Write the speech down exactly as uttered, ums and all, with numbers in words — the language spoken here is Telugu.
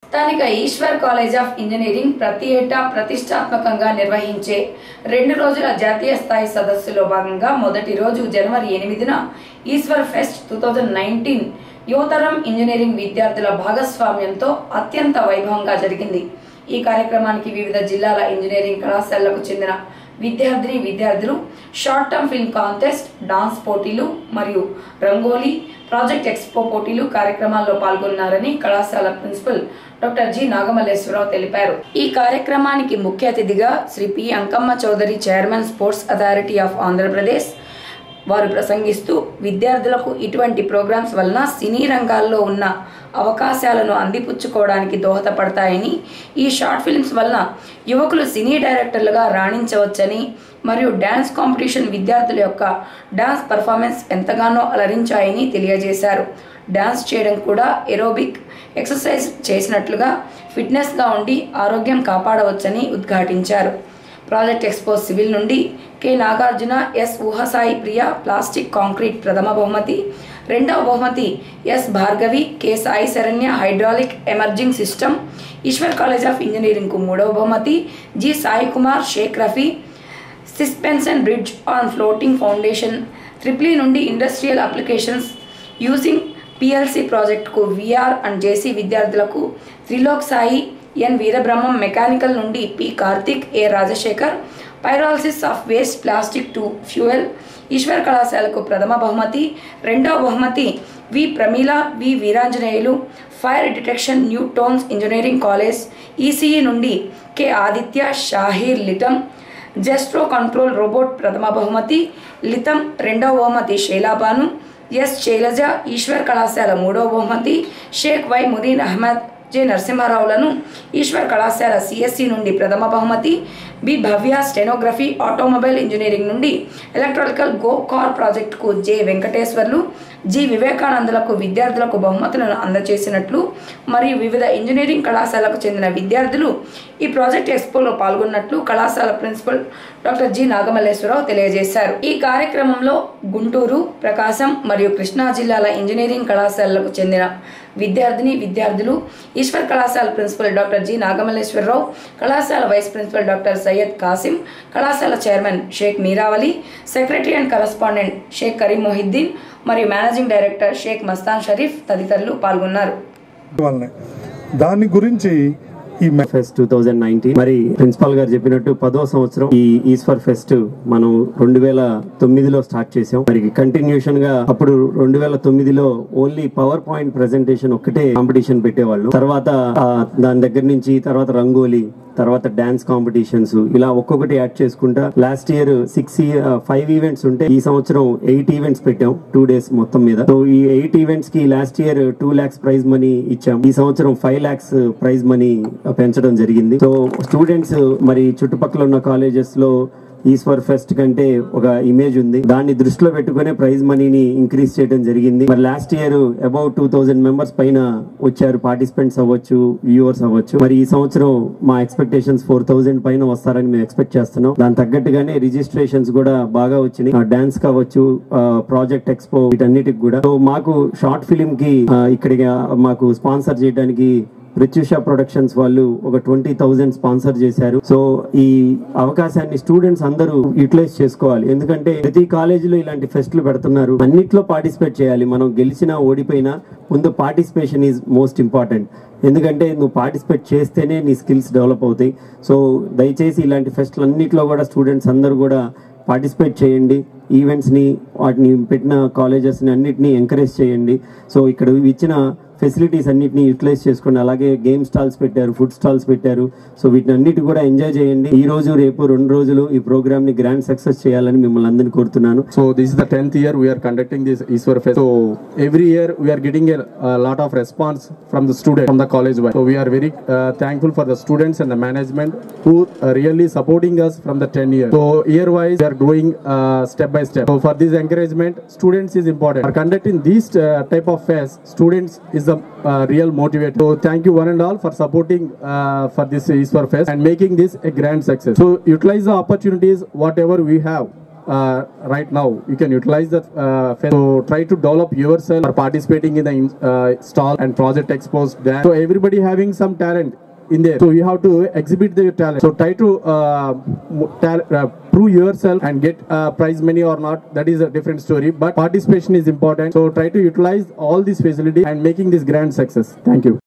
స్థానిక ఈశ్వర్ కాలేజ్ ఆఫ్ ఇంజనీరింగ్ ప్రతి ఏటా ప్రతిష్టాత్మకంగా నిర్వహించే రెండు రోజుల జాతీయ స్థాయి సదస్సులో భాగంగా మొదటి రోజు జనవరి ఎనిమిదిన Eswar fest two thousand nineteen యువతరం ఇంజనీరింగ్ విద్యార్థుల భాగస్వామ్యంతో అత్యంత వైభవంగా జరిగింది. ఈ కార్యక్రమానికి వివిధ జిల్లాల ఇంజనీరింగ్ కళాశాలలకు చెందిన విద్యార్థిని విద్యార్థులు short term film contest, dance పోటీలు మరియు రంగోలీ, ప్రాజెక్ట్ ఎక్స్పో పోటీలు కార్యక్రమాల్లో పాల్గొన్నారని కళాశాల ప్రిన్సిపల్ డాక్టర్ జి నాగమల్లేశ్వరరావు తెలిపారు. ఈ కార్యక్రమానికి ముఖ్య అతిథిగా Shri P Ankamma Chowdary, chairman sports authority of Andhra Pradesh వారు ప్రసంగిస్తూ విద్యార్థులకు ఇటువంటి ప్రోగ్రామ్స్ వలన సినీ రంగాల్లో ఉన్న అవకాశాలను అందిపుచ్చుకోవడానికి దోహదపడతాయని, ఈ షార్ట్ ఫిల్మ్స్ వలన యువకులు సినీ డైరెక్టర్లుగా రాణించవచ్చని మరియు డ్యాన్స్ కాంపిటీషన్ విద్యార్థుల యొక్క డ్యాన్స్ పర్ఫార్మెన్స్ ఎంతగానో అలరించాయని తెలియజేశారు. డ్యాన్స్ చేయడం కూడా ఏరోబిక్ ఎక్సర్సైజ్ చేసినట్లుగా ఫిట్నెస్గా ఉండి ఆరోగ్యం కాపాడవచ్చని ఉద్ఘాటించారు. ప్రాజెక్ట్ ఎక్స్పో సివిల్ నుండి K Nagarjuna, S Uhasai Priya plastic concrete ప్రథమ బహుమతి, రెండవ బహుమతి S Bhargavi, K Sai Saranya hydraulic emerging system, Eswar college of ఇంజనీరింగ్కు మూడవ బహుమతి G Sai Kumar, Shaik Rafi suspension bridge on floating foundation, ట్రిప్లీ నుండి ఇండస్ట్రియల్ అప్లికేషన్స్ యూజింగ్ పిఎల్సి ప్రాజెక్టుకు విఆర్ అండ్ జేసీ విద్యార్థులకు త్రిలోక్ సాయి, ఎన్ వీరబ్రహ్మం మెకానికల్ నుండి P Karthik, A Rajasekhar pyrolysis of waste plastic to fuel, Eshwar కళాశాలకు ప్రథమ బహుమతి, రెండవ బహుమతి V Pramila, V Veeranjaneyulu fire detection Newtons engineering college ECE నుండి K Aditya, Shaheer Litam gesture control robot ప్రథమ బహుమతి, లితం రెండవ బహుమతి శైలాబాను, ఎస్ శైలజ ఈశ్వర్ కళాశాల మూడవ బహుమతి, షేక్ వై మురీన్ అహ్మద్, జె నరసింహారావులను ఈశ్వర్ కళాశాల సిఎస్సి నుండి ప్రథమ బహుమతి, B Bhavya stenography automobile engineering నుండి ఎలక్ట్రికల్ గో కార్ ప్రాజెక్టుకు జె వెంకటేశ్వర్లు, జి వివేకానందులకు విద్యార్థులకు బహుమతులను అందజేసినట్లు మరియు వివిధ ఇంజనీరింగ్ కళాశాలకు చెందిన విద్యార్థులు ఈ ప్రాజెక్ట్ ఎక్స్పోలో పాల్గొన్నట్లు కళాశాల ప్రిన్సిపల్ డాక్టర్ జి నాగమల్లేశ్వరరావు తెలియజేశారు. ఈ కార్యక్రమంలో గుంటూరు, ప్రకాశం మరియు కృష్ణా జిల్లాల ఇంజనీరింగ్ కళాశాలలకు చెందిన విద్యార్థిని విద్యార్థులు, ఈశ్వర్ కళాశాల ప్రిన్సిపల్ డాక్టర్ జి నాగమల్లేశ్వరరావు, కళాశాల vice principal doctor Syed Kasim, కళాశాల chairman Shaik Meeravali, secretary and correspondent Shaik Karim Mohiddin మరియు మేనేజింగ్ డైరెక్టర్ షేక్ మస్తాన్ షరీఫ్ తదితరులు పాల్గొన్నారు. దాని గురించి ఈ ఫెస్ట్ టూ థౌజండ్ నైన్టీన్ మరి ప్రిన్సిపాల్ గారు చెప్పినట్టు పదో సంవత్సరం ఈ ఈశ్వర్ ఫెస్ట్ మనం రెండు వేల తొమ్మిదిలో స్టార్ట్ చేసాం. మరి కంటిన్యూషన్ గా అప్పుడు రెండు వేల తొమ్మిదిలో ఓన్లీ పవర్ పాయింట్ ప్రెజెంటేషన్ ఒక్కటే కాంపిటీషన్ పెట్టేవాళ్ళు. తర్వాత దాని దగ్గర నుంచి తర్వాత రంగోలీ, తర్వాత డాన్స్ కాంపిటీషన్స్ ఇలా ఒక్కొక్కటి యాడ్ చేసుకుంటా last year six five events ఉంటే ఈ సంవత్సరం ఎయిట్ ఈవెంట్స్ పెట్టాం టూ డేస్ మొత్తం మీద. సో ఈ ఎయిట్ ఈవెంట్స్ కి last year two lakhs prize money ఇచ్చాం. ఈ సంవత్సరం ఫైవ్ లాక్స్ ప్రైజ్ మనీ పెంచడం జరిగింది. సో స్టూడెంట్స్ మరి చుట్టుపక్కల ఉన్న కాలేజెస్ లో ఈశ్వర్ ఫెస్ట్ కంటే ఒక ఇమేజ్ ఉంది, దాన్ని దృష్టిలో పెట్టుకునే ప్రైజ్ మనీని ఇంక్రీజ్ చేయడం జరిగింది. మరి last year about two thousand members పైన వచ్చారు, పార్టిసిపెంట్స్ అవ్వచ్చు, వ్యూవర్స్ అవ్వచ్చు. మరి ఈ సంవత్సరం మా ఎక్స్పెక్టేషన్స్ ఫోర్ థౌసండ్ పైన వస్తారని మేము ఎక్స్పెక్ట్ చేస్తున్నాం. దాని తగ్గట్టుగానే రిజిస్ట్రేషన్స్ కూడా బాగా వచ్చినాయి. డాన్స్ కావచ్చు, ప్రాజెక్ట్ ఎక్స్పో వీటన్నిటికి కూడా. సో మాకు షార్ట్ ఫిలిం కి ఇక్కడికి మాకు స్పాన్సర్ చేయడానికి ప్రత్యూష ప్రొడక్షన్స్ వాళ్ళు ఒక ట్వంటీ థౌసండ్ స్పాన్సర్ చేశారు. సో ఈ అవకాశాన్ని స్టూడెంట్స్ అందరూ యూటిలైజ్ చేసుకోవాలి. ఎందుకంటే ప్రతి కాలేజీలో ఇలాంటి ఫెస్ట్లు పెడుతున్నారు, అన్నిట్లో పార్టిసిపేట్ చేయాలి. మనం గెలిచినా ఓడిపోయినా ముందు పార్టిసిపేషన్ ఈజ్ మోస్ట్ ఇంపార్టెంట్. ఎందుకంటే నువ్వు పార్టిసిపేట్ చేస్తేనే నీ స్కిల్స్ డెవలప్ అవుతాయి. సో దయచేసి ఇలాంటి ఫెస్ట్లు అన్నిట్లో కూడా స్టూడెంట్స్ అందరూ కూడా పార్టిసిపేట్ చేయండి. ఈవెంట్స్ని వాటిని పెట్టిన కాలేజెస్ని అన్నిటినీ ఎంకరేజ్ చేయండి. సో ఇక్కడ ఇచ్చిన ఫెసిలిటీస్ అన్నిటిని యూటిలైజ్ చేసుకోండి. అలాగే గేమ్ స్టాల్స్ పెట్టారు, ఫుడ్ స్టాల్స్ పెట్టారు. సో వీటిని అన్నిటి కూడా ఎంజాయ్ చేయండి. ఈ రోజు రేపు రెండు రోజులు ఈ ప్రోగ్రామ్ ని గ్రాండ్ సక్సెస్ చేయాలని మిమ్మల్ని అందరినీ కోరుతున్నాను. So this is the tenth year we're conducting this Eswar fest. So every year we're getting a lot of response from the student from the college wide. So we're very thankful for the students and the management who uh, really supporting us from the ten years. So year wise we are growing uh, step by step. So for this encouragement, students is important. For conducting these uh, type of fest, students is the uh, real motivator. So thank you one and all for supporting uh, for this Eastwar Fest and making this a grand success. So utilize the opportunities whatever we have uh, right now. You can utilize the uh, fest. So try to develop yourself or participating in the uh, stall and project expos there. So everybody having some talent in there, so you have to exhibit their talent. So try to uh, tal- uh, prove yourself and get uh, prize money or not, that is a different story, but participation is important. So try to utilize all these facilities and making this grand success. Thank you.